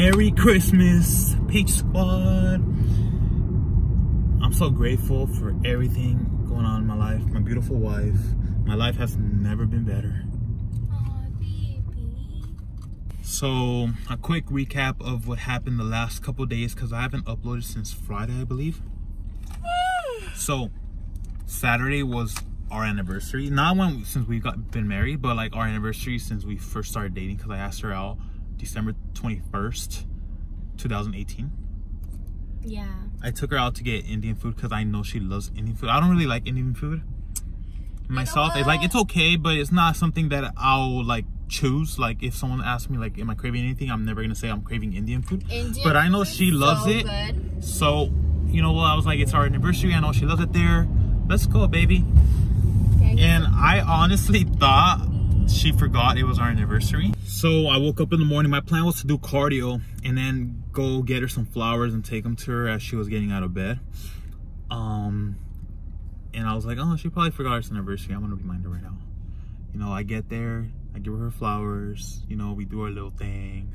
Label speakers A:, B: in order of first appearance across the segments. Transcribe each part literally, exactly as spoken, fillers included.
A: Merry Christmas, Peach Squad. I'm so grateful for everything going on in my life. My beautiful wife. My life has never been better.
B: Aw, baby.
A: So, a quick recap of what happened the last couple days, because I haven't uploaded since Friday, I believe. So, Saturday was our anniversary. Not when since we got been married, but like our anniversary since we first started dating, because I asked her out December twenty-first, two thousand eighteen.
B: Yeah.
A: I took her out to get Indian food because I know she loves Indian food. I don't really like Indian food myself.
B: You know
A: It's like, it's okay, but it's not something that I'll like choose. Like if someone asks me like, am I craving anything, I'm never gonna say I'm craving Indian food.
B: Indian
A: but I know
B: food
A: she loves
B: so
A: it.
B: Good.
A: So, you know what? I was like, it's our anniversary. I know she loves it there. Let's go, baby.
B: Okay.
A: And I honestly thought she forgot it was our anniversary. So I woke up in the morning. My plan was to do cardio and then go get her some flowers and take them to her as she was getting out of bed. Um, and I was like, oh, she probably forgot it's anniversary. I'm gonna remind her right now. You know, I get there, I give her her flowers. You know, we do our little thing.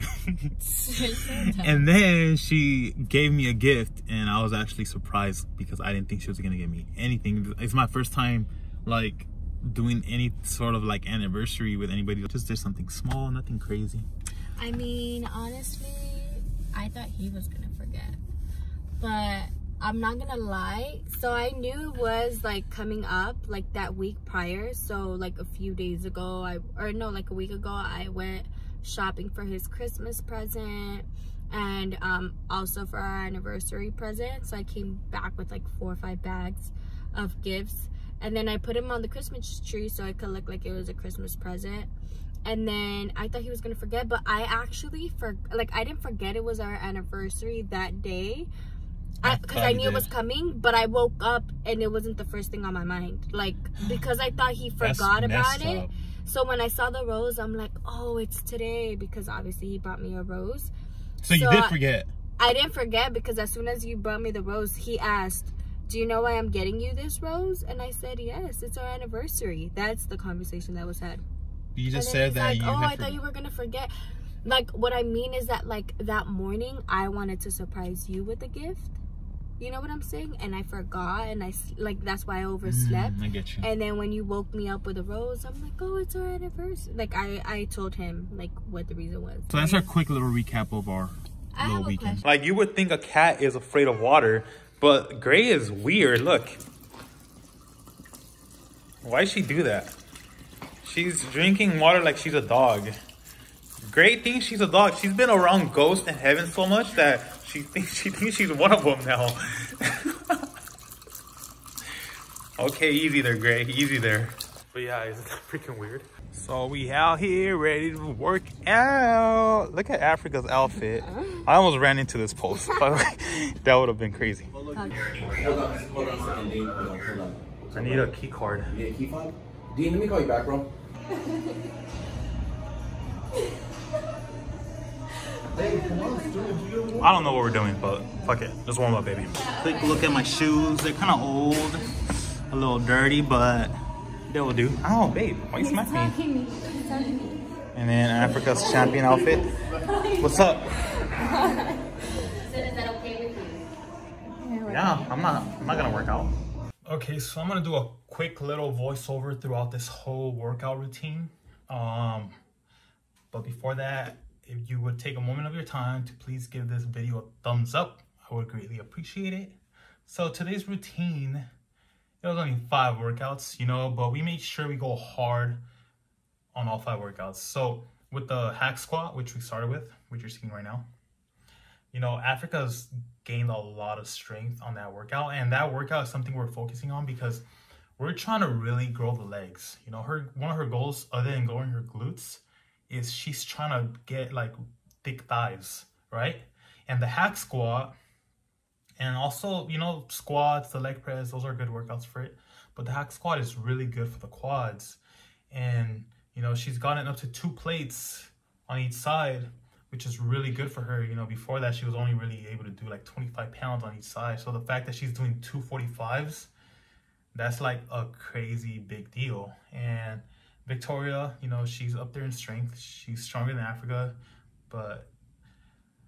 A: And then she gave me a gift, and I was actually surprised because I didn't think she was gonna give me anything. It's my first time, like, doing any sort of like anniversary with anybody. Just did something small, nothing crazy.
B: I mean, honestly, I thought he was gonna forget, but I'm not gonna lie. So I knew it was like coming up like that week prior. So like a few days ago, I or no, like a week ago, I went shopping for his Christmas present and um also for our anniversary present. So I came back with like four or five bags of gifts. And then I put him on the Christmas tree so it could look like it was a Christmas present. And then I thought he was gonna forget, but I actually for like I didn't forget it was our anniversary that day, because I, I knew it was coming. But I woke up and it wasn't the first thing on my mind, like because I thought he forgot about it. Up. So when I saw the rose, I'm like, oh, it's today, because obviously he brought me a rose.
A: So, so you did forget?
B: I, I didn't forget, because as soon as you brought me the rose, he asked, do you know why I'm getting you this rose? And I said, yes, it's our anniversary. That's the conversation that was had.
A: You just said that
B: like,
A: you
B: oh, I
A: forget.
B: thought you were gonna forget. Like, what I mean is that like that morning I wanted to surprise you with a gift. You know what I'm saying? And I forgot, and I like that's why I overslept.
A: Mm, I get you.
B: And then when you woke me up with a rose, I'm like, oh, it's our anniversary. Like I I told him like what the reason was.
A: So that's our quick little recap of our
B: I
A: little
B: have a
A: weekend.
B: question.
A: Like, you would think a cat is afraid of water, but Gray is weird. Look. Why'd she do that? She's drinking water like she's a dog. Gray thinks she's a dog. She's been around ghosts in heaven so much that she thinks she thinks she's one of them now. Okay, easy there, Gray. Easy there. But yeah, isn't that freaking weird? So we out here ready to work out. Look at Africa's outfit. I almost ran into this post. That would have been crazy.
C: Hold on, hold on, hold on a second, Dean. Hold on, hold on.
A: I need a key card.
C: You need a key fob? Dean, let me call you back, bro.
A: I don't know what we're doing, but fuck it. Just warm up, baby. Quick look at my shoes. They're kind of old, a little dirty, but they will do. Oh, babe, why you smacking me?
B: me. He's talking me.
A: And then Africa's champion outfit. What's up?
B: So is that okay with you?
A: Yeah, I'm not. I'm not gonna work out. Okay, so I'm gonna do a quick little voiceover throughout this whole workout routine. Um, but before that, if you would take a moment of your time to please give this video a thumbs up, I would greatly appreciate it. So today's routine, it was only five workouts, you know, but we made sure we go hard on all five workouts. So with the hack squat, which we started with, which you're seeing right now, you know, Africa's gained a lot of strength on that workout, and that workout is something we're focusing on because we're trying to really grow the legs. You know, her one of her goals, other than growing her glutes, is she's trying to get like thick thighs, right? And the hack squat, and also, you know, squats, the leg press, those are good workouts for it. But the hack squat is really good for the quads. And, you know, she's gotten up to two plates on each side, which is really good for her. You know, before that, she was only really able to do like twenty-five pounds on each side. So the fact that she's doing two forty-fives, that's like a crazy big deal. And Victoria, you know, she's up there in strength. She's stronger than Africa, but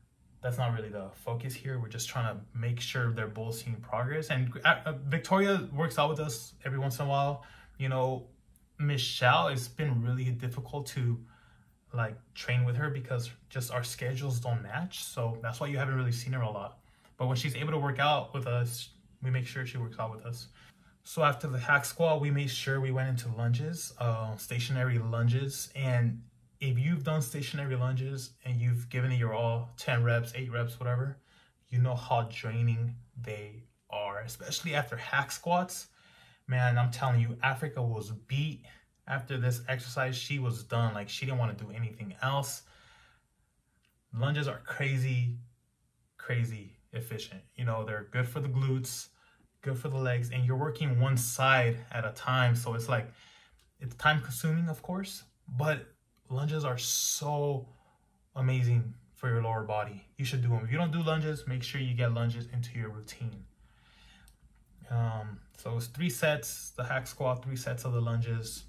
A: that's not really the focus here. We're just trying to make sure they're both seeing progress. And uh, Victoria works out with us every once in a while. You know, Michelle, it's been really difficult to like train with her because just our schedules don't match. So that's why you haven't really seen her a lot. But when she's able to work out with us, we make sure she works out with us. So after the hack squat, we made sure we went into lunges, uh, stationary lunges. And if you've done stationary lunges and you've given it your all, ten reps, eight reps, whatever, you know how draining they are, especially after hack squats. Man, I'm telling you, Africa was beat after this exercise. She was done. Like, she didn't want to do anything else. Lunges are crazy, crazy efficient. You know, they're good for the glutes, good for the legs, and you're working one side at a time. So it's like, it's time consuming, of course, but lunges are so amazing for your lower body. You should do them. If you don't do lunges, make sure you get lunges into your routine. Um, so it's three sets, the hack squat, three sets of the lunges.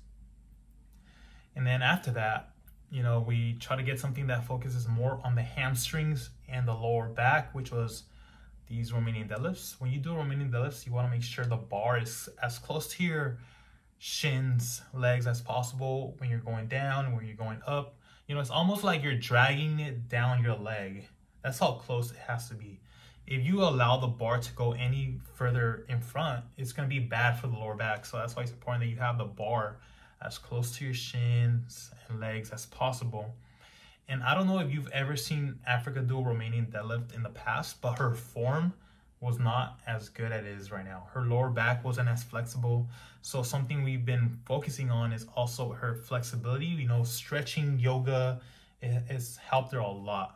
A: And then after that, you know, we try to get something that focuses more on the hamstrings and the lower back, which was these Romanian deadlifts. When you do Romanian deadlifts, you want to make sure the bar is as close to your shins, legs as possible when you're going down, when you're going up. You know, it's almost like you're dragging it down your leg. That's how close it has to be. If you allow the bar to go any further in front, it's going to be bad for the lower back. So that's why it's important that you have the bar as close to your shins and legs as possible. And I don't know if you've ever seen Africa do a Romanian deadlift in the past, but her form was not as good as it is right now. Her lower back wasn't as flexible. So something we've been focusing on is also her flexibility. You know, stretching yoga has helped her a lot,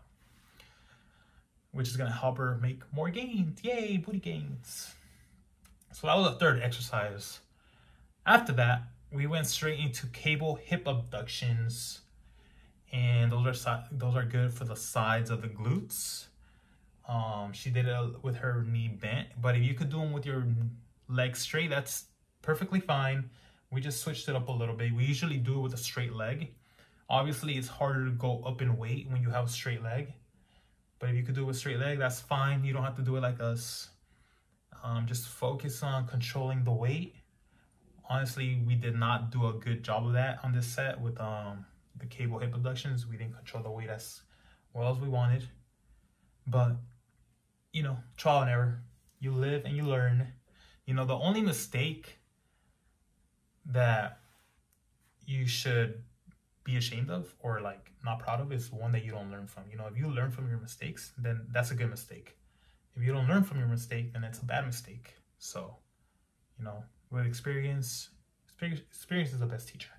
A: which is gonna help her make more gains. Yay, booty gains. So that was the third exercise. After that, we went straight into cable hip abductions. And those are those are good for the sides of the glutes. Um, she did it with her knee bent, but if you could do them with your legs straight, that's perfectly fine. We just switched it up a little bit. We usually do it with a straight leg. Obviously, it's harder to go up in weight when you have a straight leg. But if you could do it with straight leg, that's fine. You don't have to do it like us. Um, just focus on controlling the weight. Honestly, we did not do a good job of that on this set with um. the cable hip abductions. We didn't control the weight as well as we wanted, but you know, trial and error. You live and you learn. You know, the only mistake that you should be ashamed of or like not proud of is one that you don't learn from. You know, if you learn from your mistakes, then that's a good mistake. If you don't learn from your mistake, then it's a bad mistake. So, you know, with experience, experience, experience is the best teacher.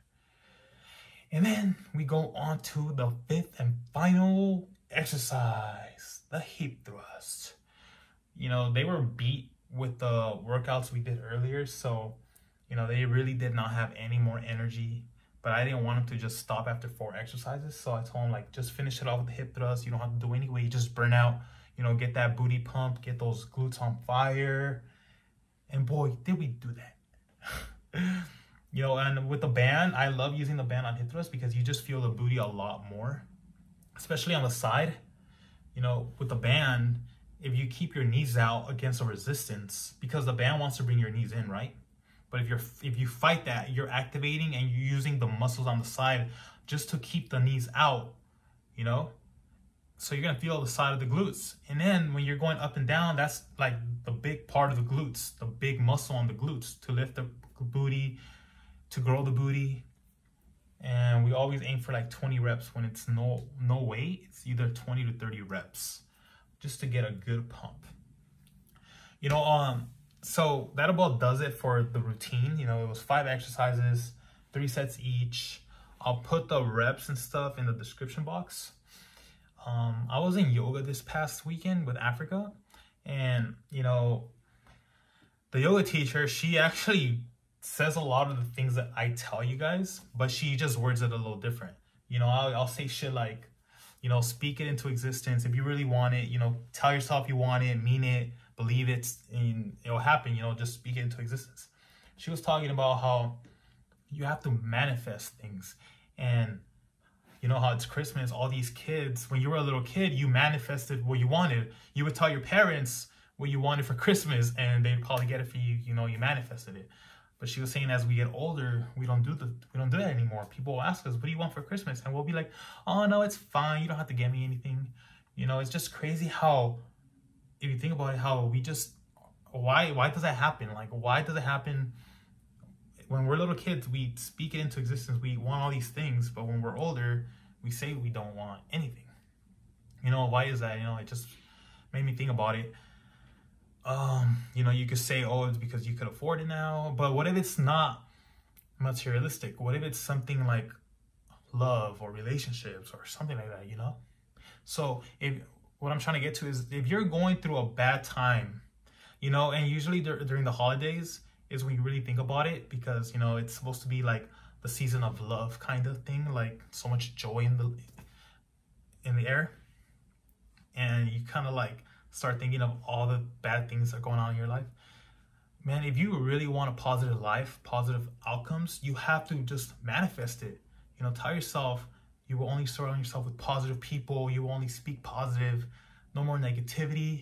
A: And then we go on to the fifth and final exercise, the hip thrust. You know, they were beat with the workouts we did earlier. So, you know, they really did not have any more energy. But I didn't want them to just stop after four exercises. So I told them, like, just finish it off with the hip thrust. You don't have to do any weight. Just burn out, you know, get that booty pump, get those glutes on fire. And boy, did we do that. You know, and with the band, I love using the band on hip thrust because you just feel the booty a lot more, especially on the side. You know, with the band, if you keep your knees out against a resistance, because the band wants to bring your knees in, right? But if you're if you fight that, you're activating and you're using the muscles on the side just to keep the knees out, you know? So you're gonna feel the side of the glutes. And then when you're going up and down, that's like the big part of the glutes, the big muscle on the glutes to lift the booty, to grow the booty. And we always aim for like twenty reps when it's no no weight. It's either twenty to thirty reps just to get a good pump. You know, um, so that about does it for the routine. You know, it was five exercises, three sets each. I'll put the reps and stuff in the description box. Um, I was in yoga this past weekend with Africa, and you know, the yoga teacher, she actually says a lot of the things that I tell you guys, but she just words it a little different. You know, I'll, I'll say shit like, you know, speak it into existence. If you really want it, you know, tell yourself you want it, mean it, believe it, and it'll happen. You know, just speak it into existence. She was talking about how you have to manifest things. And You know how it's Christmas, all these kids, when you were a little kid, you manifested what you wanted. You would tell your parents what you wanted for Christmas, and they'd probably get it for you. You know, you manifested it. But she was saying as we get older, we don't do the we don't do that anymore. People will ask us, what do you want for Christmas? And we'll be like, oh, no, it's fine. You don't have to get me anything. You know, it's just crazy how, if you think about it, how we just, why why does that happen? Like, why does it happen? When we're little kids, we speak it into existence. We want all these things, but when we're older, we say we don't want anything. You know, why is that? You know, it just made me think about it. Um, you know, you could say, oh, it's because you could afford it now. But what if it's not materialistic? What if it's something like love or relationships or something like that, you know? So if what I'm trying to get to is, if you're going through a bad time, you know, and usually dur- during the holidays, is when you really think about it, because, you know, it's supposed to be like the season of love kind of thing, like so much joy in the in the air, and you kind of like start thinking of all the bad things that are going on in your life. Man, if you really want a positive life, positive outcomes, you have to just manifest it. You know, tell yourself you will only surround yourself with positive people, you will only speak positive, no more negativity.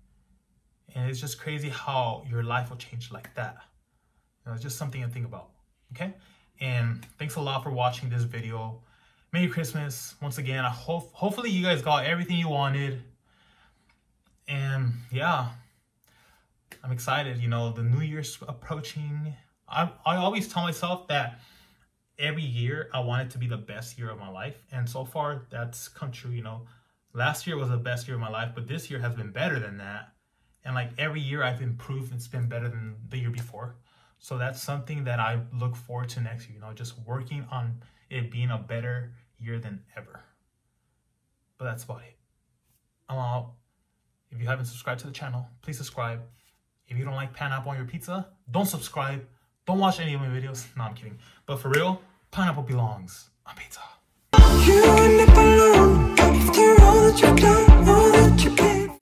A: And it's just crazy how your life will change like that. You know, it's just something to think about, okay? And thanks a lot for watching this video. Merry Christmas. Once again, I hope, hopefully you guys got everything you wanted. And yeah, I'm excited. You know, the New Year's approaching. I, I always tell myself that every year I want it to be the best year of my life. And so far, that's come true. You know, last year was the best year of my life, but this year has been better than that. And like every year I've improved, it's been better than the year before. So that's something that I look forward to next year, you know, just working on it being a better year than ever. But that's about it. I'm out. If you haven't subscribed to the channel, please subscribe. If you don't like pineapple on your pizza, don't subscribe. Don't watch any of my videos. No, I'm kidding. But for real, pineapple belongs on pizza. You end up alone after all that you've done.